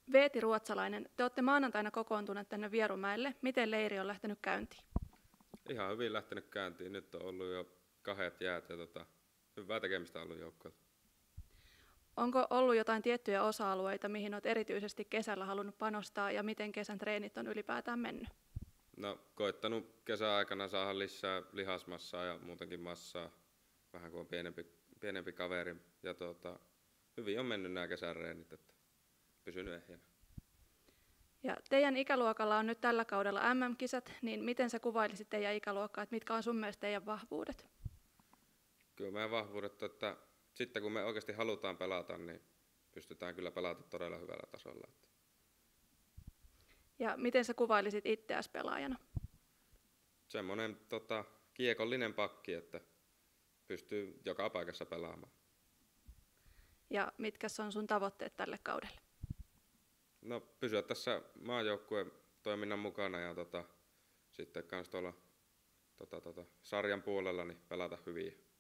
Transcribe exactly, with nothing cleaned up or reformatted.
Veeti Ruotsalainen, te olette maanantaina kokoontuneet tänne Vierumäelle. Miten leiri on lähtenyt käyntiin? Ihan hyvin lähtenyt käyntiin. Nyt on ollut jo kahdet jäät ja tota, hyvää tekemistä on ollut joukkoilta. Onko ollut jotain tiettyjä osa-alueita, mihin olet erityisesti kesällä halunnut panostaa ja miten kesän treenit on ylipäätään mennyt? No, koittanut kesäaikana saada lisää lihasmassaa ja muutenkin massaa, vähän kuin on pienempi, pienempi kaveri. Ja tota, hyvin on mennyt nämä kesäreenit, että pysynyt ehjänä. Ja teidän ikäluokalla on nyt tällä kaudella M M-kisat, niin miten sä kuvailisit teidän ikäluokkaa, että mitkä on sun mielestä teidän vahvuudet? Kyllä meidän vahvuudet, että sitten kun me oikeasti halutaan pelata, niin pystytään kyllä pelata todella hyvällä tasolla. Ja miten sä kuvailisit itseäsi pelaajana? Semmoinen tota, kiekollinen pakki, että pystyy joka paikassa pelaamaan. Ja mitkä on sun tavoitteet tälle kaudelle? No, pysyä tässä maajoukkueen toiminnan mukana ja tota, sitten kans tuolla tota, tota, sarjan puolella niin pelata hyvin.